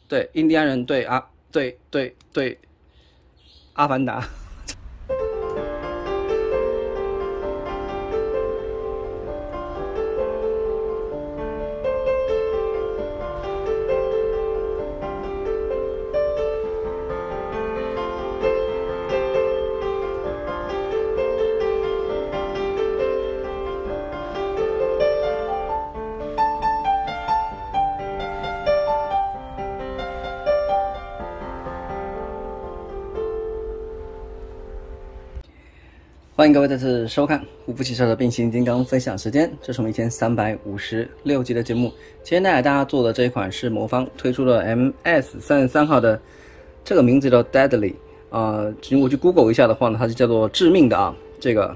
对，印第安人对啊，对，阿凡达。欢迎各位再次收看五部汽车的变形金刚分享时间，这是我们1356集的节目。今天带给大家做的这一款是魔方推出的 MS33号的，这个名字叫 Deadly， 如果去 Google 一下的话呢，它是叫做致命的啊。这个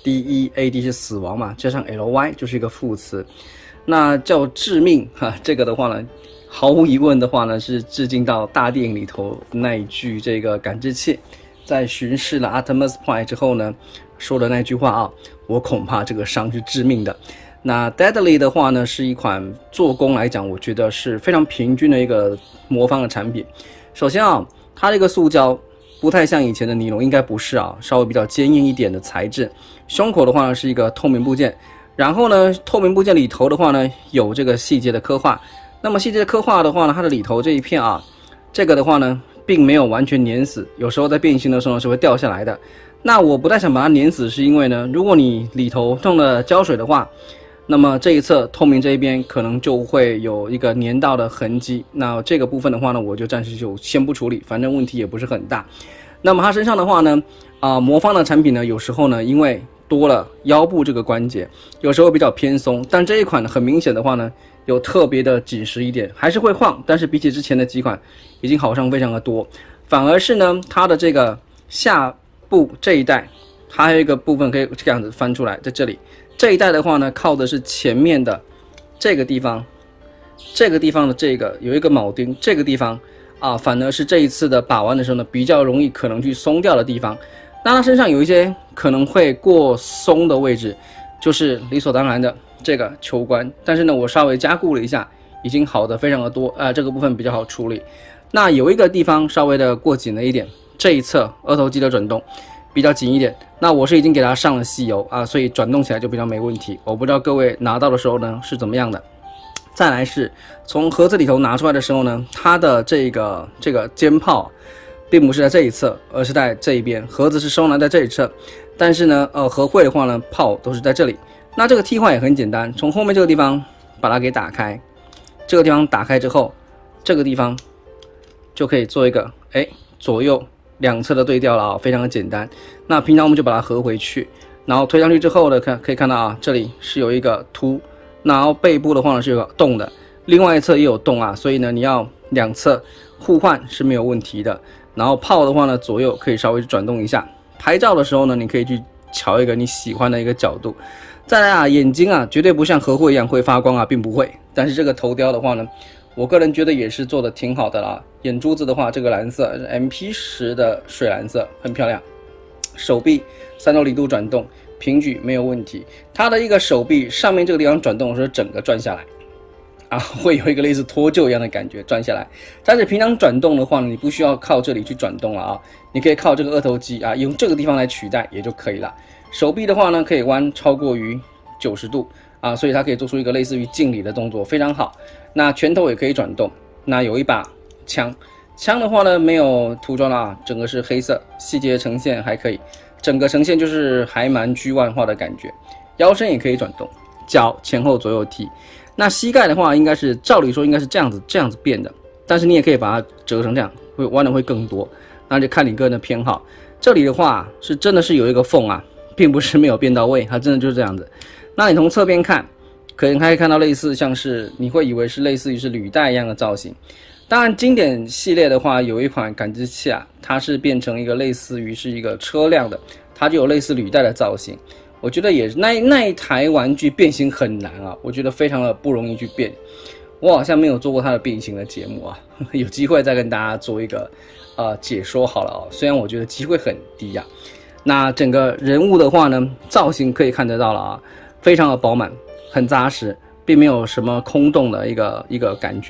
DEAD 是死亡嘛，加上 LY 就是一个副词，那叫致命哈。这个的话呢，毫无疑问的话呢，是致敬到大电影里头那一句这个感知器在巡视了 Optimus Prime 之后呢说的那句话啊，我恐怕这个伤是致命的。那 Deadly 的话呢，是一款做工来讲，我觉得是非常平均的一个魔方的产品。首先啊，它这个塑胶不太像以前的尼龙，应该不是啊，稍微比较坚硬一点的材质。胸口的话呢是一个透明部件，然后呢，透明部件里头的话呢有这个细节的刻画。那么细节的刻画的话呢，它的里头这一片啊，这个的话呢并没有完全粘死，有时候在变形的时候是会掉下来的。那我不太想把它粘死，是因为呢，如果你里头弄了胶水的话，那么这一侧透明这一边可能就会有一个粘到的痕迹。那这个部分的话呢，我就暂时就先不处理，反正问题也不是很大。那么它身上的话呢，魔方的产品呢，有时候呢，因为多了腰部这个关节，有时候比较偏松，但这一款呢，很明显的话呢，有特别的紧实一点，还是会晃，但是比起之前的几款已经好上非常的多。反而是呢，它的这个下部这一带，它还有一个部分可以这样子翻出来，在这里这一带的话呢，靠的是前面的这个地方，这个地方的这个有一个铆钉，这个地方啊，反而是这一次的把玩的时候呢，比较容易可能去松掉的地方。那它身上有一些可能会过松的位置，就是理所当然的这个球关，但是呢，我稍微加固了一下，已经好的非常的多，这个部分比较好处理。那有一个地方稍微的过紧了一点，这一侧二头肌的转动比较紧一点，那我是已经给它上了细油啊，所以转动起来就比较没问题。我不知道各位拿到的时候呢是怎么样的。再来是从盒子里头拿出来的时候呢，它的这个尖炮并不是在这一侧，而是在这一边，盒子是收纳在这一侧，但是呢，合会的话呢，炮都是在这里。那这个替换也很简单，从后面这个地方把它给打开，这个地方打开之后，这个地方就可以做一个左右两侧的对调了啊，非常的简单。那平常我们就把它合回去，然后推上去之后呢，可以看到啊，这里是有一个凸，然后背部的话呢是有个洞的，另外一侧也有洞啊，所以呢你要两侧互换是没有问题的。然后炮的话呢，左右可以稍微转动一下。拍照的时候呢，你可以去瞧一个你喜欢的一个角度。再来啊，眼睛啊，绝对不像合会一样会发光啊，并不会。但是这个头雕的话呢，我个人觉得也是做的挺好的啦。眼珠子的话，这个蓝色是 MP10的水蓝色，很漂亮。手臂360度转动，平举没有问题。它的一个手臂上面这个地方转动的时候，整个转下来。会有一个类似脱臼一样的感觉转下来，但是平常转动的话呢，你不需要靠这里去转动了啊，你可以靠这个二头肌啊，用这个地方来取代也就可以了。手臂的话呢，可以弯超过于90度啊，所以它可以做出一个类似于敬礼的动作，非常好。那拳头也可以转动。那有一把枪，枪的话呢没有涂装了啊，整个是黑色，细节呈现还可以，整个呈现就是还蛮G万化的感觉。腰身也可以转动，脚前后左右踢。那膝盖的话，应该是照理说应该是这样子变的，但是你也可以把它折成这样，会弯的会更多，那就看你个人的偏好。这里的话是真的是有一个缝啊，并不是没有变到位，它真的就是这样子。那你从侧边看，可能可以看到类似像是你会以为是类似于是履带一样的造型。当然经典系列的话，有一款感知器啊，它是变成一个类似于是一个车辆的，它就有类似履带的造型。我觉得也是那一台玩具变形很难啊，我觉得非常的不容易去变。我好像没有做过它的变形的节目啊，有机会再跟大家做一个解说好了哦。虽然我觉得机会很低啊。那整个人物的话呢，造型可以看得到了啊，非常的饱满，很扎实，并没有什么空洞的一个感觉。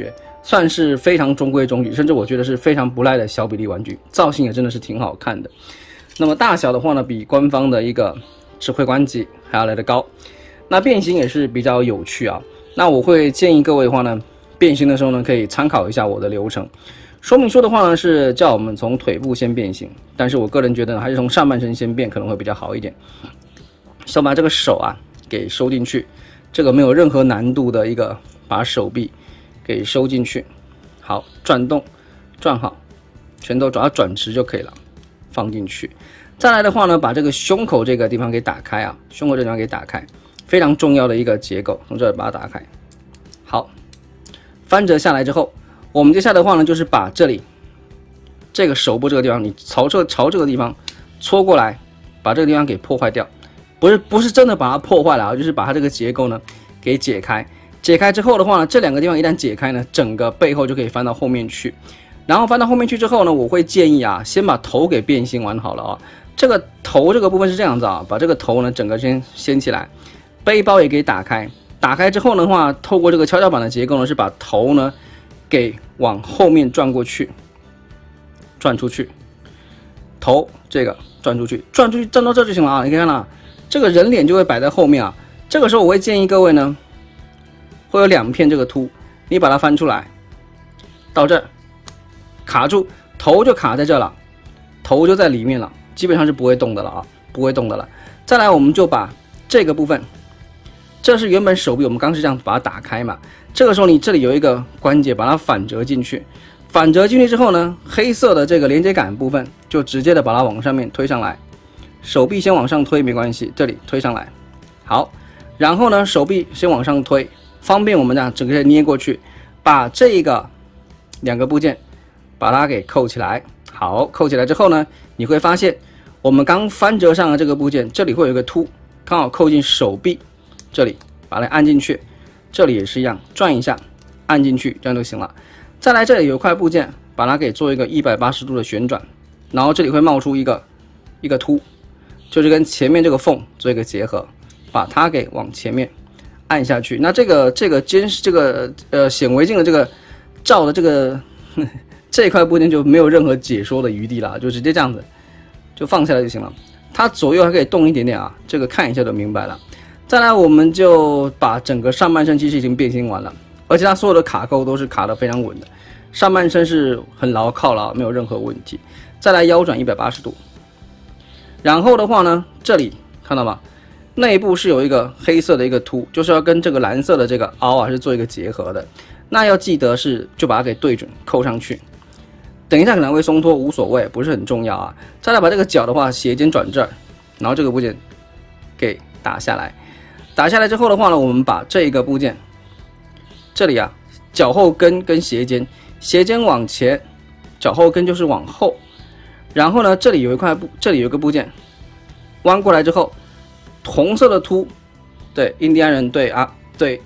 算是非常中规中矩，甚至我觉得是非常不赖的小比例玩具，造型也真的是挺好看的。那么大小的话呢，比官方的一个指挥官级还要来得高。那变形也是比较有趣啊。那我会建议各位的话呢，变形的时候呢，可以参考一下我的流程。说明书的话呢，是叫我们从腿部先变形，但是我个人觉得呢，还是从上半身先变可能会比较好一点。先把这个手啊给收进去，这个没有任何难度的一个把手臂给收进去，好，转动，转好，拳头只要转直就可以了，放进去。再来的话呢，把这个胸口这个地方给打开啊，胸口这地方给打开，非常重要的一个结构，从这里把它打开。好，翻折下来之后，我们接下来的话呢，就是把这里这个手部这个地方，你朝这个地方戳过来，把这个地方给破坏掉。不是真的把它破坏了啊，就是把它这个结构呢给解开。解开之后的话呢，这两个地方一旦解开呢，整个背后就可以翻到后面去。然后翻到后面去之后呢，我会建议啊，先把头给变形完好了啊。这个头这个部分是这样子啊，把这个头呢整个先掀起来，背包也给打开。打开之后的话，透过这个跷跷板的结构呢，是把头呢给往后面转过去，转出去，头这个转出去，转到这就行了啊。你可以看到，这个人脸就会摆在后面啊。这个时候我会建议各位呢，会有两片这个凸，你把它翻出来，到这儿卡住，头就卡在这了，头就在里面了，基本上是不会动的了啊，不会动的了。再来，我们就把这个部分，这是原本手臂，我们刚是这样把它打开嘛。这个时候你这里有一个关节，把它反折进去，反折进去之后呢，黑色的这个连接杆部分就直接的把它往上面推上来，手臂先往上推没关系，这里推上来，好，然后呢手臂先往上推，方便我们这样整个捏过去，把这个两个部件把它给扣起来。好，扣起来之后呢，你会发现我们刚翻折上的这个部件，这里会有一个凸，刚好扣进手臂这里，把它按进去，这里也是一样，转一下，按进去，这样就行了。再来这里有一块部件，把它给做一个180度的旋转，然后这里会冒出一个凸，就是跟前面这个缝做一个结合，把它给往前面按下去。那这个显微镜的这个照的这个这一块部件就没有任何解说的余地了，就直接这样子就放下来就行了。它左右还可以动一点点啊，这个看一下就明白了。再来，我们就把整个上半身其实已经变形完了，而且它所有的卡扣都是卡得非常稳的，上半身是很牢靠了，没有任何问题。再来腰转180度，然后的话呢，这里看到吗？内部是有一个黑色的一个凸，就是要跟这个蓝色的这个凹啊是做一个结合的。那要记得是就把它给对准扣上去。等一下可能会松脱，无所谓，不是很重要啊。再来把这个脚的话，斜肩转这儿，然后这个部件给打下来。打下来之后的话呢，我们把这个部件，这里啊，脚后跟跟斜肩，斜肩往前，脚后跟就是往后。然后呢，这里有一个部件，弯过来之后，红色的凸，对，印第安人对啊，对，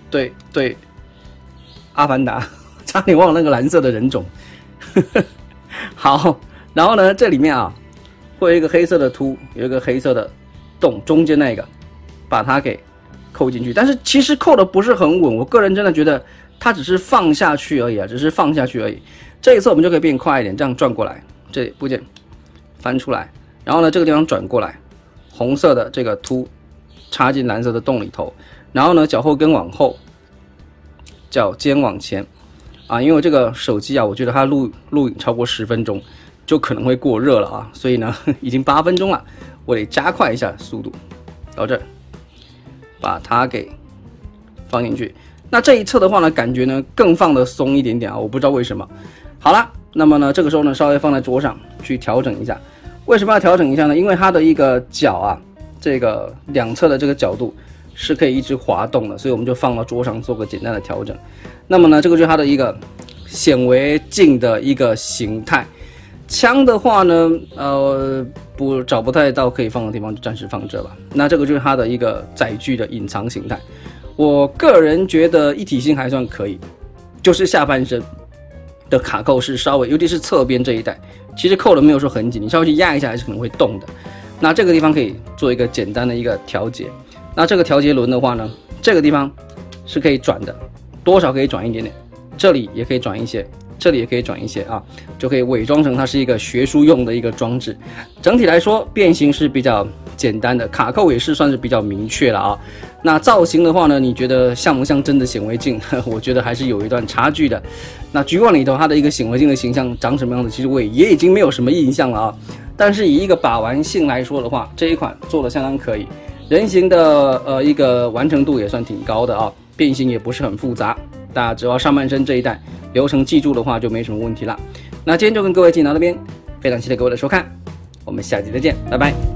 阿凡达，差点忘了那个蓝色的人种。好，然后呢，这里面啊，会有一个黑色的凸，有一个黑色的洞，中间那个，把它给扣进去。但是其实扣的不是很稳，我个人真的觉得它只是放下去而已啊，只是放下去而已。这一次我们就可以变快一点，这样转过来，这里部件翻出来，然后呢，这个地方转过来，红色的这个凸插进蓝色的洞里头，然后呢，脚后跟往后，脚尖往前。啊，因为我这个手机啊，我觉得它录影超过10分钟，就可能会过热了啊，所以呢，已经8分钟了，我得加快一下速度。到这儿，把它给放进去。那这一侧的话呢，感觉呢更放得松一点点啊，我不知道为什么。好了，那么呢，这个时候呢，稍微放在桌上去调整一下。为什么要调整一下呢？因为它的一个脚啊，这个两侧的这个角度是可以一直滑动的，所以我们就放到桌上做个简单的调整。那么呢，这个就是它的一个显微镜的一个形态。枪的话呢，找不太到可以放的地方，就暂时放这吧。那这个就是它的一个载具的隐藏形态。我个人觉得一体性还算可以，就是下半身的卡扣是稍微，尤其是侧边这一带，其实扣的没有说很紧，你稍微去压一下还是可能会动的。那这个地方可以做一个简单的一个调节。那这个调节轮的话呢，这个地方是可以转的，多少可以转一点点， 这里也可以转一些，这里也可以转一些啊，就可以伪装成它是一个学术用的一个装置。整体来说，变形是比较简单的，卡扣也是算是比较明确了啊。那造型的话呢，你觉得像不像真的显微镜？我觉得还是有一段差距的。那局网里头它的一个显微镜的形象长什么样子，其实我也已经没有什么印象了啊。但是以一个把玩性来说的话，这一款做的相当可以，人形的一个完成度也算挺高的啊，变形也不是很复杂，大家只要上半身这一带流程记住的话就没什么问题了。那今天就跟各位进到这边，非常期待各位的收看，我们下期再见，拜拜。